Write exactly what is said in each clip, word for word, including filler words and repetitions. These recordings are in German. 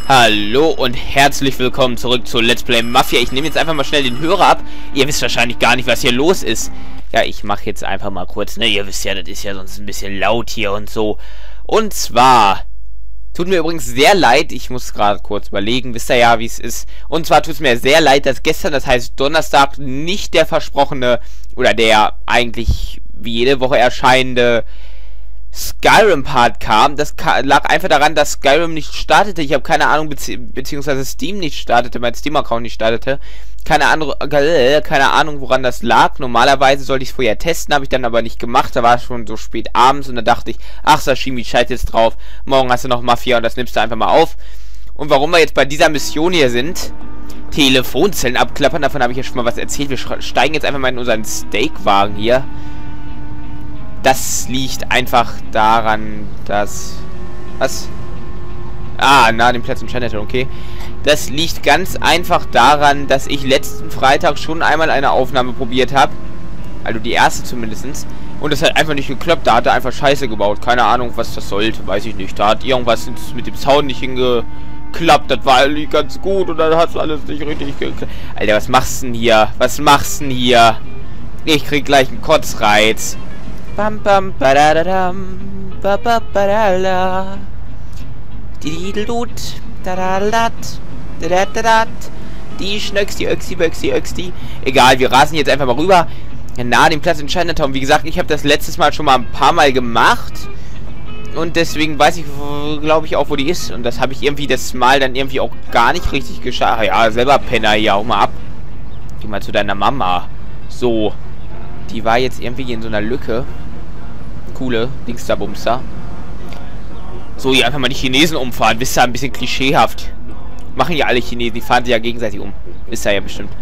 Hallo und herzlich willkommen zurück zu Let's Play Mafia. Ich nehme jetzt einfach mal schnell den Hörer ab. Ihr wisst wahrscheinlich gar nicht, was hier los ist. Ja, ich mache jetzt einfach mal kurz, ne? Ihr wisst ja, das ist ja sonst ein bisschen laut hier und so. Und zwar, tut mir übrigens sehr leid, ich muss gerade kurz überlegen, wisst ihr ja, wie es ist. Und zwar tut es mir sehr leid, dass gestern, das heißt Donnerstag, nicht der versprochene, oder der eigentlich wie jede Woche erscheinende Skyrim-Part kam. Das lag einfach daran, dass Skyrim nicht startete. Ich habe keine Ahnung, bezieh beziehungsweise Steam nicht startete, mein Steam-Account nicht startete. Keine, andere, äh, keine Ahnung, woran das lag. Normalerweise sollte ich es vorher testen, habe ich dann aber nicht gemacht. Da war es schon so spät abends und da dachte ich, ach Sashimi, scheiß jetzt drauf. Morgen hast du noch Mafia und das nimmst du einfach mal auf. Und warum wir jetzt bei dieser Mission hier sind, Telefonzellen abklappern, davon habe ich ja schon mal was erzählt. Wir steigen jetzt einfach mal in unseren Steakwagen hier. Das liegt einfach daran, dass... Was? Ah, na, den Platz im Chinatown, okay. Das liegt ganz einfach daran, dass ich letzten Freitag schon einmal eine Aufnahme probiert habe. Also die erste zumindest. Und das hat einfach nicht geklappt. Da hat er einfach Scheiße gebaut. Keine Ahnung, was das sollte. Weiß ich nicht. Da hat irgendwas mit dem Sound nicht hingeklappt. Das war eigentlich ganz gut. Und dann hat es alles nicht richtig geklappt. Alter, was machst du denn hier? Was machst du denn hier? Ich krieg gleich einen Kotzreiz. Bam bam badadadam, ba ba badala. Dididelut, dadadadat, dadadadat. Die Schnöcks, die Öxi, Böxi, Öxi. Egal, wir rasen jetzt einfach mal rüber. Nahe dem Platz in Chinatown. Wie gesagt, ich habe das letztes Mal schon mal ein paar Mal gemacht. Und deswegen weiß ich, glaube ich, auch, wo die ist. Und das habe ich irgendwie das Mal dann irgendwie auch gar nicht richtig geschafft. Ja, selber Penner hier, auch mal ab. Geh mal zu deiner Mama. So. Die war jetzt irgendwie in so einer Lücke. Coole Dingsterbumster. So, hier einfach mal die Chinesen umfahren. Wisst ihr, ein bisschen klischeehaft. Machen ja alle Chinesen, die fahren sich ja gegenseitig um. Wisst ihr ja bestimmt.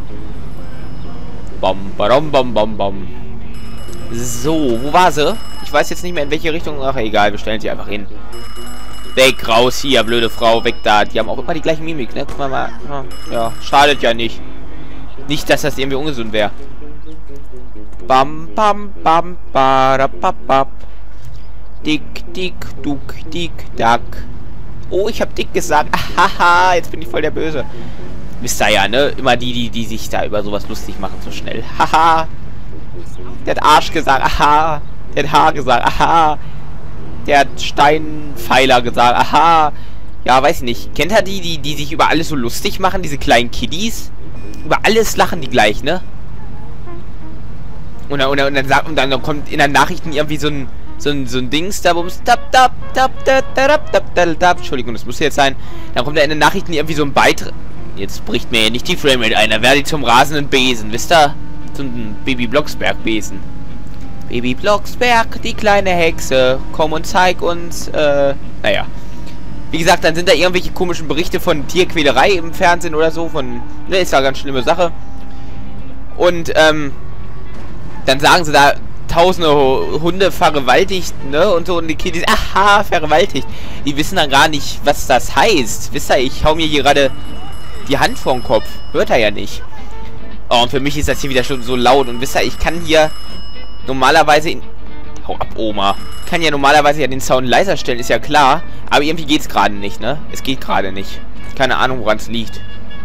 Bom, bom, bom, bom, bom. So, wo war sie? Ich weiß jetzt nicht mehr, in welche Richtung. Ach, egal, wir stellen sie einfach hin. Weg, raus, hier, blöde Frau, weg da. Die haben auch immer die gleiche Mimik, ne? Guck mal mal. Ja, schadet ja nicht. Nicht, dass das irgendwie ungesund wäre. Bam, bam, bam, barababab. Dick, dick, duck, dick, dack. Oh, ich hab dick gesagt. Haha, jetzt bin ich voll der Böse. Wisst ihr ja, ne? Immer die, die, die sich da über sowas lustig machen, so schnell. Haha. Der hat Arsch gesagt. Aha. Der hat Haar gesagt. Aha. Der hat Steinpfeiler gesagt. Aha. Ja, weiß ich nicht. Kennt ihr die, die, die sich über alles so lustig machen? Diese kleinen Kiddies? Über alles lachen die gleich, ne? Und dann, und, dann, und, dann sagt, und dann kommt in den Nachrichten irgendwie so ein, so ein, so ein Dings, da wo es tap, tap, tap, tap, tap, tap, tap, tap. Entschuldigung, das muss jetzt sein. Dann kommt da in den Nachrichten irgendwie so ein Beitrag. Jetzt bricht mir ja nicht die Framerate ein. Da werde ich zum rasenden Besen, wisst ihr? Zum Baby Blocksberg Besen. Baby Blocksberg, die kleine Hexe. Komm und zeig uns, äh, naja. Wie gesagt, dann sind da irgendwelche komischen Berichte von Tierquälerei im Fernsehen oder so. Von, ne, ist ja eine ganz schlimme Sache. Und, ähm, dann sagen sie da, tausende Hunde vergewaltigt, ne, und so, und die Kiddies, aha, vergewaltigt. Die wissen dann gar nicht, was das heißt. Wisst ihr, ich hau mir hier gerade die Hand vor den Kopf. Hört er ja nicht. Oh, und für mich ist das hier wieder schon so laut. Und wisst ihr, ich kann hier normalerweise in... Hau ab, Oma. Ich kann ja normalerweise ja den Sound leiser stellen, ist ja klar. Aber irgendwie geht's gerade nicht, ne? Es geht gerade nicht. Keine Ahnung, woran es liegt.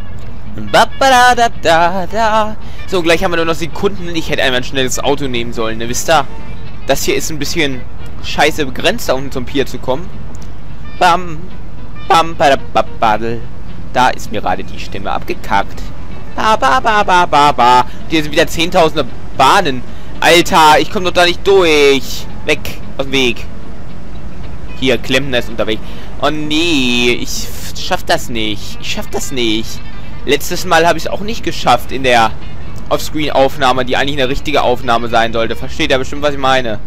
So, gleich haben wir nur noch Sekunden. Ich hätte einfach ein schnelles Auto nehmen sollen, ne? Wisst ihr? Das hier ist ein bisschen scheiße begrenzt, da unten zum Pier zu kommen. Bam. Bam, badababadel. Da ist mir gerade die Stimme abgekackt. Ba, ba, ba, ba, ba, ba. Hier sind wieder zehntausende Bahnen. Alter, ich komme doch da nicht durch. Weg, aus dem Weg. Hier, Klempner ist unterwegs. Oh nee, ich schaff das nicht. Ich schaff das nicht. Letztes Mal habe ich es auch nicht geschafft in der Offscreen-Aufnahme, die eigentlich eine richtige Aufnahme sein sollte. Versteht ihr bestimmt, was ich meine?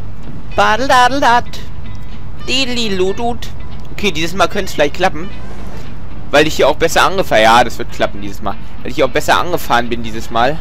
Okay, dieses Mal könnte es vielleicht klappen. Weil ich hier auch besser angefahren... Ja, das wird klappen dieses Mal. Weil ich hier auch besser angefahren bin dieses Mal.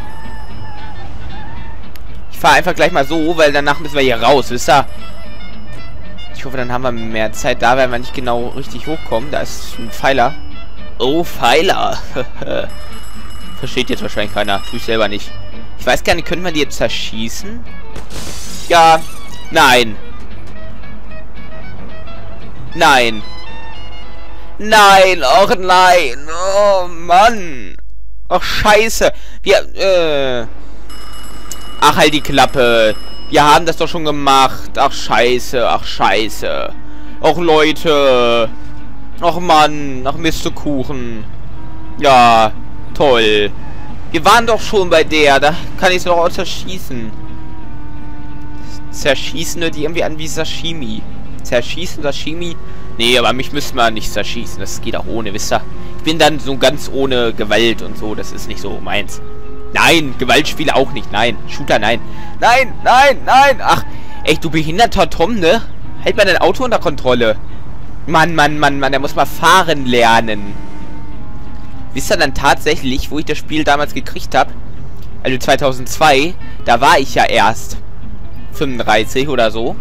Ich fahre einfach gleich mal so, weil danach müssen wir hier raus, wisst ihr? Ich hoffe, dann haben wir mehr Zeit. Da werden wir nicht genau richtig hochkommen. Da ist ein Pfeiler. Oh, Pfeiler. Versteht jetzt wahrscheinlich keiner. Tue ich selber nicht. Ich weiß gar nicht, könnte man die jetzt zerschießen? Ja. Nein. Nein. Nein, och nein. Oh, Mann. Ach, scheiße. Wir, äh... Ach, halt die Klappe. Wir haben das doch schon gemacht. Ach, scheiße. Ach, scheiße. Ach, Leute. Ach, Mann. Ach, Mistekuchen. Ja, toll. Wir waren doch schon bei der. Da kann ich es doch auch zerschießen. Zerschießen hört die irgendwie an wie Sashimi. Zerschießen, Sashimi? Nee, aber mich müsste man nicht zerschießen. Das geht auch ohne, wisst ihr? Ich bin dann so ganz ohne Gewalt und so. Das ist nicht so meins. Nein, Gewaltspiele auch nicht. Nein, Shooter, nein. Nein, nein, nein. Ach, echt, du behinderter Tom, ne? Halt mal dein Auto unter Kontrolle. Mann, Mann, Mann, Mann. Der muss mal fahren lernen. Wisst ihr dann tatsächlich, wo ich das Spiel damals gekriegt habe? Also zweitausendzwei. Da war ich ja erst fünfunddreißig oder so.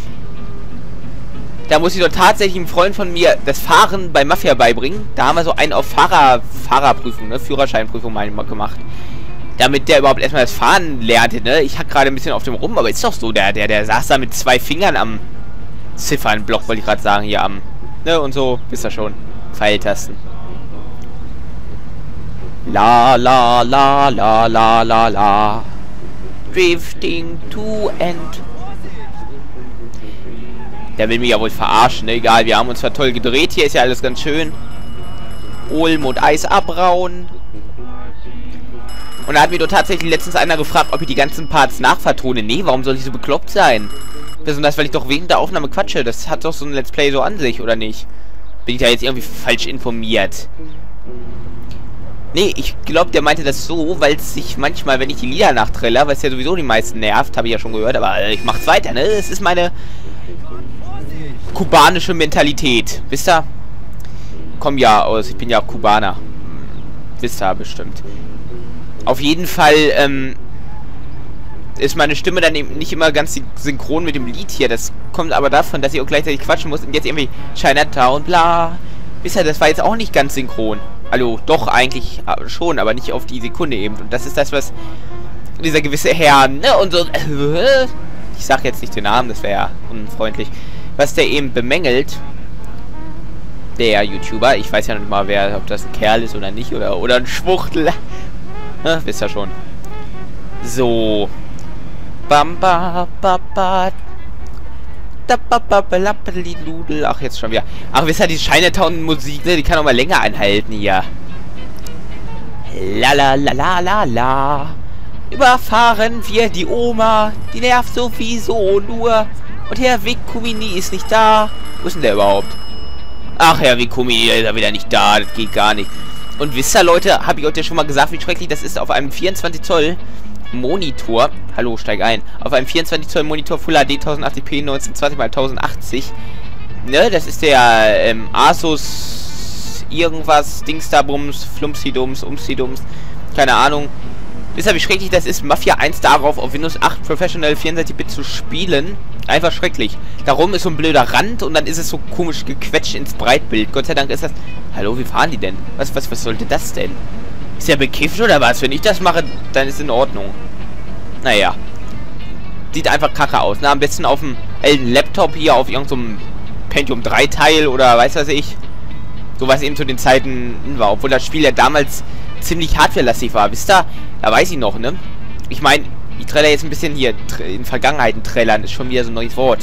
Da muss ich doch tatsächlich einem Freund von mir das Fahren bei Mafia beibringen. Da haben wir so einen auf Fahrer, Fahrerprüfung, ne? Führerscheinprüfung mal gemacht. Damit der überhaupt erstmal das Fahren lernte, ne? Ich hack gerade ein bisschen auf dem rum, aber ist doch so, der, der, der saß da mit zwei Fingern am Ziffernblock, wollte ich gerade sagen, hier am, ne? Und so, wisst ihr schon. Pfeiltasten. La, la, la, la, la, la, la. Drifting to end. Der will mich ja wohl verarschen, ne? Egal, wir haben uns zwar toll gedreht, hier ist ja alles ganz schön. Olm und Eis abrauen. Und da hat mir doch tatsächlich letztens einer gefragt, ob ich die ganzen Parts nachvertone. Nee, warum soll ich so bekloppt sein? Besonders, weil ich doch während der Aufnahme quatsche. Das hat doch so ein Let's Play so an sich, oder nicht? Bin ich da jetzt irgendwie falsch informiert? Nee, ich glaube, der meinte das so, weil es sich manchmal, wenn ich die Lieder nachträlle, weil es ja sowieso die meisten nervt, habe ich ja schon gehört, aber äh, ich mach's weiter, ne? Es ist meine kubanische Mentalität. Wisst ihr? Komm ja aus, ich bin ja Kubaner. Wisst ihr bestimmt. Auf jeden Fall, ähm, ist meine Stimme dann eben nicht immer ganz synchron mit dem Lied hier. Das kommt aber davon, dass ich auch gleichzeitig quatschen muss und jetzt irgendwie Chinatown, bla. Wisst ihr, das war jetzt auch nicht ganz synchron. Also, doch, eigentlich schon, aber nicht auf die Sekunde eben. Und das ist das, was dieser gewisse Herr, ne, und so, äh, ich sag jetzt nicht den Namen, das wäre ja unfreundlich, was der eben bemängelt, der YouTuber, ich weiß ja noch nicht mal, wer, ob das ein Kerl ist oder nicht, oder, oder ein Schwuchtel, ne, wisst ihr schon. So. Bam, ba, ba, ba. Ach, jetzt schon wieder. Ach, wisst ihr, die Chinatown-Musik, ne, die kann auch mal länger anhalten hier. La la la la la la. Überfahren wir die Oma. Die nervt sowieso nur. Und Herr Vikumini ist nicht da. Wo ist denn der überhaupt? Ach, Herr Vikumini ist ja wieder nicht da. Das geht gar nicht. Und wisst ihr, Leute, habe ich euch ja schon mal gesagt, wie schrecklich das ist auf einem vierundzwanzig Zoll Monitor. Hallo, steig ein. Auf einem vierundzwanzig Zoll Monitor Full H D tausendachtzig p neunzehnhundertzwanzig mal tausendachtzig. Ne, das ist der ähm, Asus irgendwas, Dingsterbums, Flumpsidums, Umsidums. Keine Ahnung. Wisst ihr, wie schrecklich das ist, Mafia eins darauf auf Windows acht Professional vierundsechzig Bit zu spielen? Einfach schrecklich. Darum ist so ein blöder Rand und dann ist es so komisch gequetscht ins Breitbild. Gott sei Dank ist das... Hallo, wie fahren die denn? Was, was, was sollte das denn? Ist der bekifft oder was? Wenn ich das mache, dann ist in Ordnung. Naja. Sieht einfach kacke aus. Na, am besten auf dem alten Laptop hier, auf irgendeinem Pentium drei Teil oder weiß was ich. So was eben zu den Zeiten war. Obwohl das Spiel ja damals ziemlich hardwarelastig war. Wisst ihr? Da weiß ich noch, ne? Ich meine, ich trailer jetzt ein bisschen hier. In Vergangenheiten trailern ist schon wieder so ein neues Wort.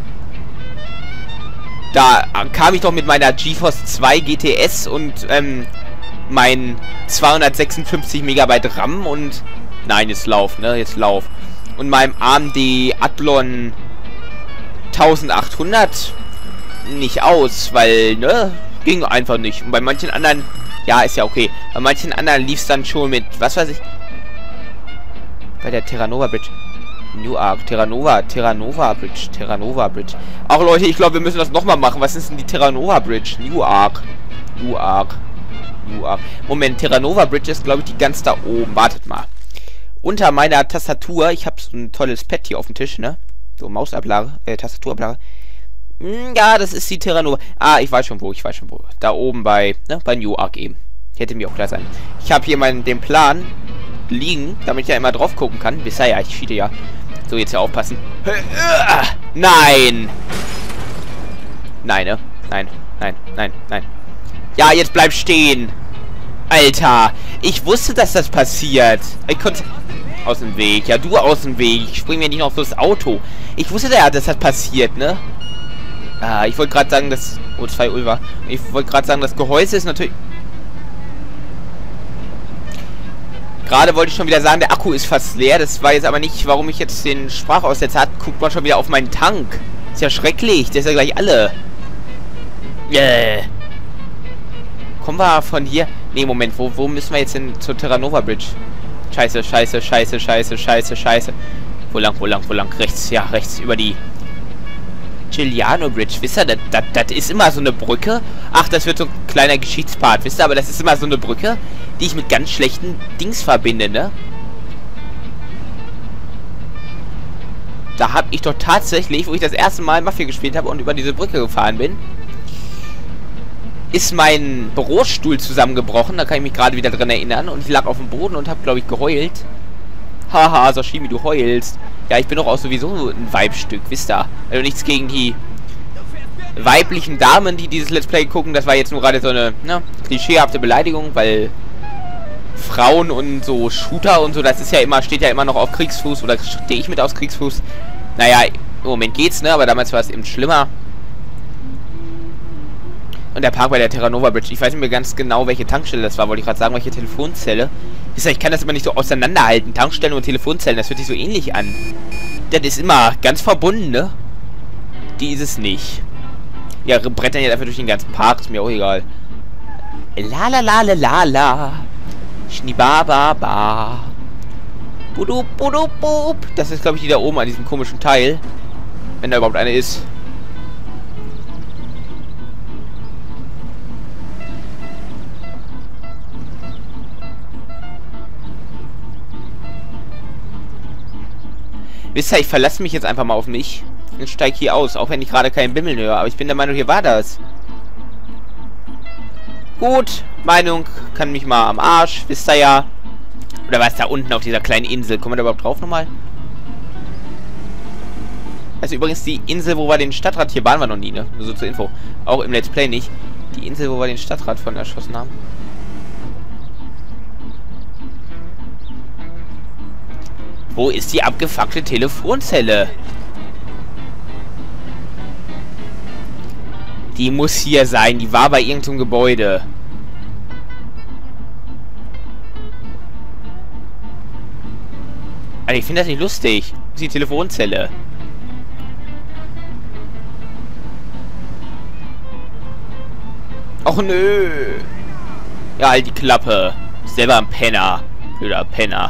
Da kam ich doch mit meiner GeForce zwei G T S und, ähm... mein zweihundertsechsundfünfzig Megabyte RAM und... Nein, jetzt lauf, ne? Jetzt lauf. Und meinem A M D Athlon eintausendachthundert nicht aus, weil, ne? Ging einfach nicht. Und bei manchen anderen... Ja, ist ja okay. Bei manchen anderen lief es dann schon mit... Was weiß ich... Bei der Terranova Bridge. New Arc. Terranova. Terranova Bridge. Terranova Bridge. Ach, Leute, ich glaube, wir müssen das nochmal machen. Was ist denn die Terranova Bridge? New Arc. New Arc. New Arc. Moment, Terranova Bridge ist, glaube ich, die ganz da oben. Wartet mal. Unter meiner Tastatur, ich habe so ein tolles Pad hier auf dem Tisch, ne? So Mausablage, äh, Tastaturablage. Hm, ja, das ist die Terranova. Ah, ich weiß schon wo, ich weiß schon wo. Da oben bei, ne, bei New Arc eben. Hätte mir auch klar sein. Ich habe hier meinen, den Plan liegen, damit ich ja immer drauf gucken kann. Bisher ja, ich cheate ja. So, jetzt ja aufpassen. Nein! Nein, ne? Nein, nein, nein, nein. Ja, jetzt bleib stehen. Alter, ich wusste, dass das passiert. Ich konnte... Aus dem Weg. Ja, du aus dem Weg. Ich spring mir nicht noch auf das Auto. Ich wusste ja, dass das passiert, ne? Ah, ich wollte gerade sagen, dass... Oh, zwei Ulver. Ich wollte gerade sagen, das Gehäuse ist natürlich... Gerade wollte ich schon wieder sagen, der Akku ist fast leer. Das war jetzt aber nicht, warum ich jetzt den Sprachaussetzer hatte. Guckt man schon wieder auf meinen Tank. Ist ja schrecklich. Der ist ja gleich alle. Yeah. Kommen wir von hier... Nee, Moment. Wo, wo müssen wir jetzt hin? Zur Terra Nova Bridge. Scheiße, scheiße, scheiße, scheiße, scheiße, scheiße. Wo lang, wo lang, wo lang? Rechts, ja, rechts, über die Giuliano Bridge. Wisst ihr, das, das, das ist immer so eine Brücke. Ach, das wird so ein kleiner Geschichtspart, wisst ihr, aber das ist immer so eine Brücke, die ich mit ganz schlechten Dings verbinde, ne? Da habe ich doch tatsächlich, wo ich das erste Mal Mafia gespielt habe und über diese Brücke gefahren bin, ist mein Bürostuhl zusammengebrochen. Da kann ich mich gerade wieder dran erinnern. Und ich lag auf dem Boden und habe, glaube ich, geheult. Haha, Sashimi, du heulst. Ja, ich bin doch auch sowieso ein Weibstück, wisst ihr? Also nichts gegen die weiblichen Damen, die dieses Let's Play gucken. Das war jetzt nur gerade so eine, ne, klischeehafte Beleidigung, weil Frauen und so Shooter und so, das ist ja immer, steht ja immer noch auf Kriegsfuß. Oder stehe ich mit auf Kriegsfuß? Naja, im Moment geht's, ne? Aber damals war es eben schlimmer. Und der Park bei der Terra Nova Bridge. Ich weiß nicht mehr ganz genau, welche Tankstelle das war. Wollte ich gerade sagen, welche Telefonzelle. Ich kann das immer nicht so auseinanderhalten. Tankstellen und Telefonzellen, das hört sich so ähnlich an. Das ist immer ganz verbunden, ne? Die ist es nicht. Ja, brettern jetzt einfach durch den ganzen Park. Ist mir auch egal. La la la la la la. Schnibababa. Budup, budup, bup. Das ist, glaube ich, die da oben an diesem komischen Teil. Wenn da überhaupt eine ist. Wisst ihr, ich verlasse mich jetzt einfach mal auf mich und steige hier aus, auch wenn ich gerade keinen Bimmeln höre. Aber ich bin der Meinung, hier war das. Gut, Meinung kann mich mal am Arsch, wisst ihr ja. Oder war es da unten auf dieser kleinen Insel? Kommen wir da überhaupt drauf nochmal? Also übrigens die Insel, wo wir den Stadtrat... Hier waren wir noch nie, ne? Nur so zur Info. Auch im Let's Play nicht. Die Insel, wo wir den Stadtrat von erschossen haben. Wo ist die abgefuckte Telefonzelle? Die muss hier sein. Die war bei irgendeinem Gebäude. Also ich finde das nicht lustig. Wo ist die Telefonzelle? Och nö. Ja, halt die Klappe. Selber ein Penner. Blöder Penner.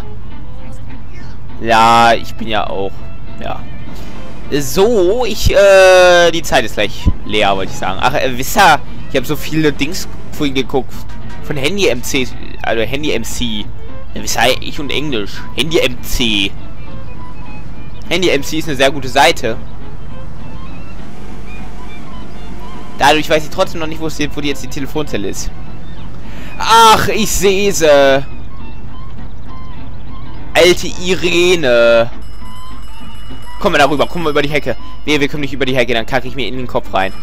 Ja, ich bin ja auch. Ja. So, ich, äh, die Zeit ist gleich leer, wollte ich sagen. Ach, äh, wisst ihr, ich habe so viele Dings vorhin geguckt. Von Handy M C, also Handy M C. Ja, wisst ihr, ich und Englisch. Handy M C. Handy M C ist eine sehr gute Seite. Dadurch weiß ich trotzdem noch nicht, wo, es, wo die jetzt die Telefonzelle ist. Ach, ich sehe sie. Alte Irene. Kommen wir darüber, kommen wir über die Hecke. Nee, wir kommen nicht über die Hecke, dann kacke ich mir in den Kopf rein.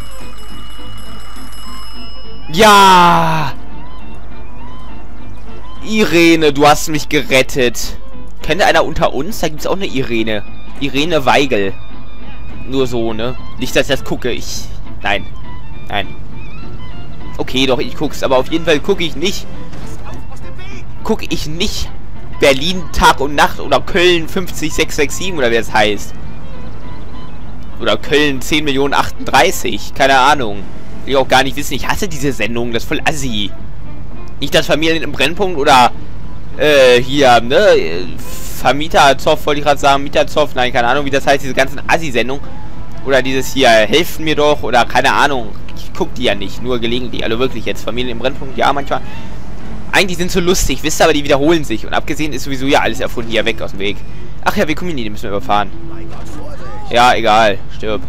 Ja! Irene, du hast mich gerettet. Kennt einer unter uns? Da gibt es auch eine Irene. Irene Weigel. Nur so, ne? Nicht, dass ich das gucke. Ich... Nein. Nein. Okay, doch, ich guck's. Aber auf jeden Fall gucke ich nicht. Gucke ich nicht Berlin Tag und Nacht oder Köln fünfzig sechs sechs sieben oder wie das heißt. Oder Köln zehn Millionen achtunddreißig. Keine Ahnung. Will ich auch gar nicht wissen. Ich hasse diese Sendung. Das ist voll assi. Nicht das Familien im Brennpunkt oder äh, hier, ne? Vermieterzoff, wollte ich gerade sagen. Mieterzoff. Nein, keine Ahnung, wie das heißt. Diese ganzen Assi-Sendungen. Oder dieses hier, helfen mir doch. Oder keine Ahnung. Ich guck die ja nicht. Nur gelegentlich. Also wirklich jetzt. Familien im Brennpunkt. Ja, manchmal. Eigentlich sind sie so lustig. Wisst ihr, aber die wiederholen sich. Und abgesehen ist sowieso ja alles erfunden. Hier, weg aus dem Weg. Ach ja, wir kommen nie. Die müssen wir überfahren. Ja, egal. Stirb.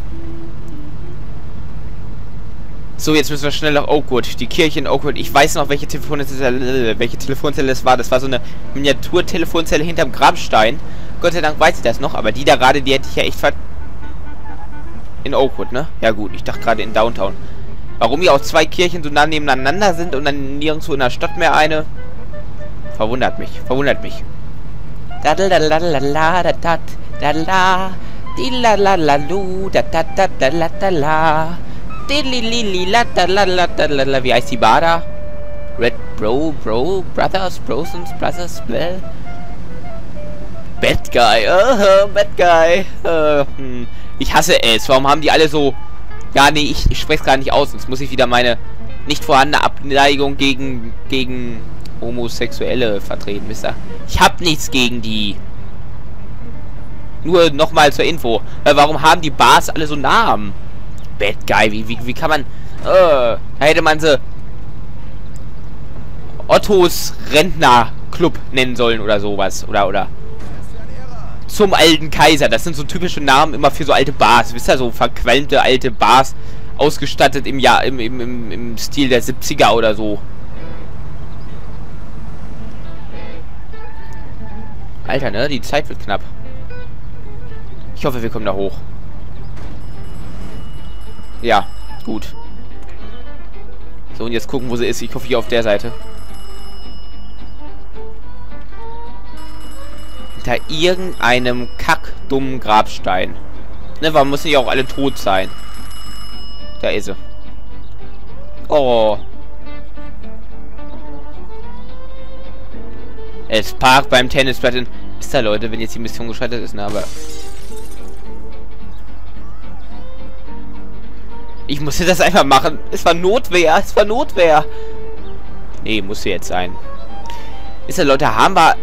So, jetzt müssen wir schnell nach Oakwood. Die Kirche in Oakwood. Ich weiß noch, welche Telefonzelle, welche Telefonzelle es war. Das war so eine Miniatur-Telefonzelle hinterm Grabstein. Gott sei Dank weiß ich das noch. Aber die da gerade, die hätte ich ja echt ver... In Oakwood, ne? Ja gut, ich dachte gerade in Downtown. Warum hier auch zwei Kirchen so nah nebeneinander sind und dann nirgendwo in der Stadt mehr eine. Verwundert mich. Verwundert mich. Wie heißt die Bar da? Red Bro, Bro, Brothers, Brosons, Brothers, Blah. Bad Guy, uh, Bad Guy. Uh, hm. Ich hasse es. Warum haben die alle so... Ja, nee, ich, ich spreche es gar nicht aus. Sonst muss ich wieder meine nicht vorhandene Abneigung gegen, gegen Homosexuelle vertreten, wisst ihr? Ich hab nichts gegen die. Nur nochmal zur Info. Äh, warum haben die Bars alle so Namen? Bad Guy, wie, wie, wie kann man... Äh, da hätte man sie... Ottos Rentnerclub nennen sollen oder sowas. Oder, oder... Zum alten Kaiser. Das sind so typische Namen immer für so alte Bars. Wisst ihr, so verqualmte alte Bars. Ausgestattet im Jahr, im, im, im, im Stil der siebziger oder so. Alter, ne? Die Zeit wird knapp. Ich hoffe, wir kommen da hoch. Ja, gut. So, und jetzt gucken, wo sie ist. Ich hoffe, hier auf der Seite. Hinter irgendeinem kackdummen Grabstein. Ne, warum müssen die auch alle tot sein? Da ist sie. Oh. Es parkt beim Tennisplatz in... Ist da, Leute, wenn jetzt die Mission gescheitert ist, ne, aber... Ich musste das einfach machen. Es war Notwehr. Es war Notwehr. Nee, musste jetzt sein. Ist da, Leute, haben wir...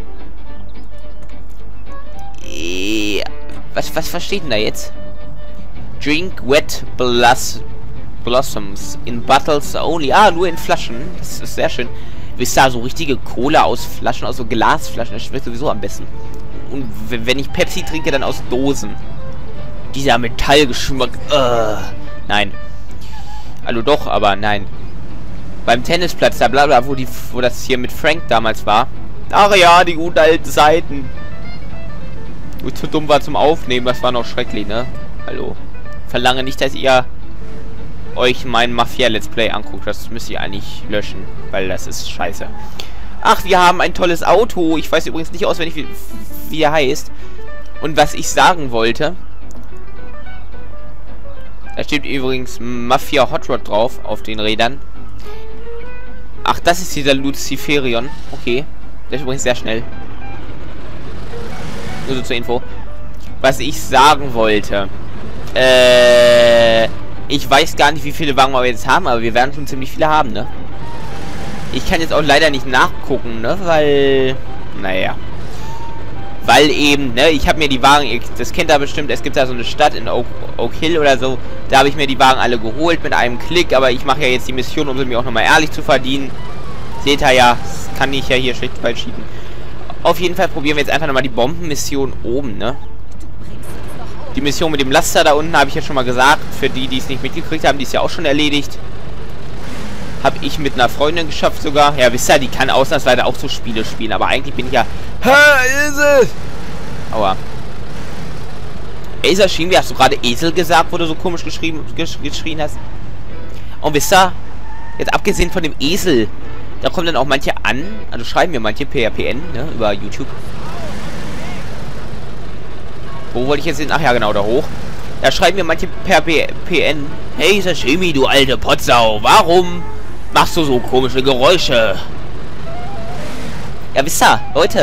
Was, was versteht denn da jetzt? Drink wet blus blossoms in bottles only. Ah, nur in Flaschen. Das ist sehr schön. Wisst ihr, so richtige Cola aus Flaschen, aus so Glasflaschen. Das schmeckt sowieso am besten. Und wenn ich Pepsi trinke, dann aus Dosen. Dieser Metallgeschmack. Uh, nein. Also doch, aber nein. Beim Tennisplatz, da bla bla, wo, die, wo das hier mit Frank damals war. Ach ja, die guten alten Zeiten. Wo ich zu dumm war zum Aufnehmen, das war noch schrecklich, ne? Hallo. Verlange nicht, dass ihr euch mein Mafia-Let's Play anguckt. Das müsst ihr eigentlich löschen, weil das ist scheiße. Ach, wir haben ein tolles Auto. Ich weiß übrigens nicht auswendig, wie, wie er heißt. Und was ich sagen wollte... Da steht übrigens Mafia Hot Rod drauf, auf den Rädern. Ach, das ist dieser Luciferion. Okay. Der ist übrigens sehr schnell. Nur so zur Info. Was ich sagen wollte. Äh... Ich weiß gar nicht, wie viele Wagen wir jetzt haben, aber wir werden schon ziemlich viele haben, ne? Ich kann jetzt auch leider nicht nachgucken, ne? Weil... Naja. Weil eben, ne? Ich habe mir die Wagen... Das kennt ihr bestimmt. Es gibt da so eine Stadt in Oak, Oak Hill oder so. Da habe ich mir die Wagen alle geholt mit einem Klick. Aber ich mache ja jetzt die Mission, um sie mir auch nochmal ehrlich zu verdienen. Seht ihr ja. Das kann ich ja hier schlecht falsch schieben. Auf jeden Fall probieren wir jetzt einfach nochmal die Bombenmission oben, ne? Die Mission mit dem Laster da unten habe ich ja schon mal gesagt. Für die, die es nicht mitgekriegt haben, die ist ja auch schon erledigt. Habe ich mit einer Freundin geschafft sogar. Ja, wisst ihr, die kann ausnahmsweise auch so Spiele spielen. Aber eigentlich bin ich ja... Ha, ist es! Aua. Acer Shimi, hast du gerade Esel gesagt, wo du so komisch geschrieben, gesch geschrien hast? Und wisst ihr, jetzt abgesehen von dem Esel, da kommen dann auch manche an, also schreiben mir manche per P N, ne, über YouTube. Wo wollte ich jetzt hin? Ach ja, genau, da hoch. Da schreiben mir manche per P N. Hey, Sashimi, du alte Potsau, warum machst du so komische Geräusche? Ja, wisst ihr, Leute.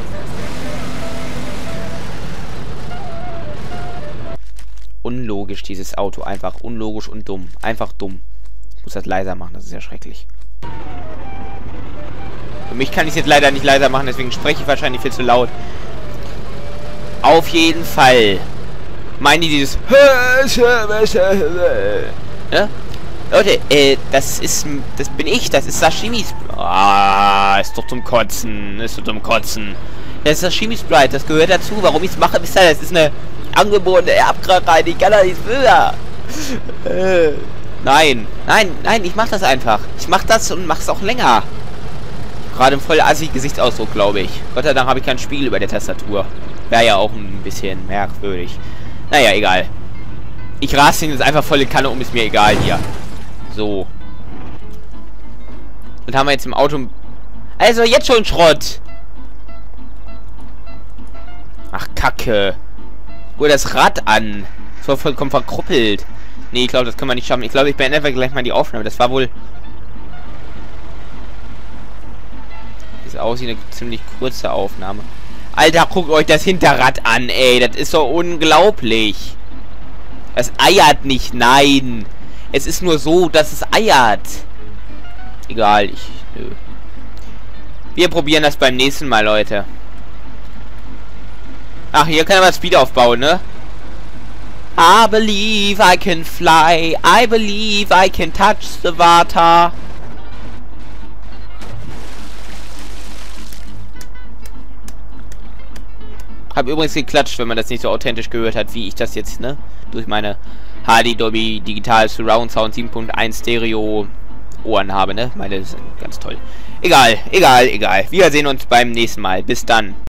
Unlogisch, dieses Auto. Einfach unlogisch und dumm. Einfach dumm. Ich muss das leiser machen, das ist ja schrecklich. Für mich kann ich es jetzt leider nicht leiser machen, deswegen spreche ich wahrscheinlich viel zu laut. Auf jeden Fall. Meinen die dieses... Ne? Leute, äh, das ist... Das bin ich, das ist Sashimis... Ah, ist doch zum Kotzen. Ist doch zum Kotzen. Das ist Sashimi Sprite, das gehört dazu. Warum ich es mache, wisst ihr, das ist eine angeborene Erbkrankheit. Ich kann da nichts für. Äh, nein, nein, nein, ich mach das einfach. Ich mach das und mach's auch länger. Gerade im voll assi Gesichtsausdruck, glaube ich. Gott sei Dank habe ich kein Spiegel über der Tastatur. Wäre ja auch ein bisschen merkwürdig. Naja, egal. Ich raste ihn jetzt einfach volle Kanne um, ist mir egal hier. So. Und haben wir jetzt im Auto... Also, jetzt schon Schrott. Ach, Kacke. Hol das Rad an. Das war vollkommen verkruppelt. Nee, ich glaube, das können wir nicht schaffen. Ich glaube, ich beende einfach gleich mal die Aufnahme. Das war wohl... Das aussieht eine ziemlich kurze Aufnahme. Alter, guckt euch das Hinterrad an, ey. Das ist doch unglaublich. Das eiert nicht, nein. Es ist nur so, dass es eiert. Egal, ich... Nö. Wir probieren das beim nächsten Mal, Leute. Ach, hier kann man Speed aufbauen, ne? I believe I can fly. I believe I can touch the water. Hab übrigens geklatscht, wenn man das nicht so authentisch gehört hat, wie ich das jetzt, ne? Durch meine H D Dolby Digital Surround Sound sieben Punkt eins Stereo Ohren habe, ne? Meine sind ganz toll. Egal, egal, egal. Wir sehen uns beim nächsten Mal. Bis dann.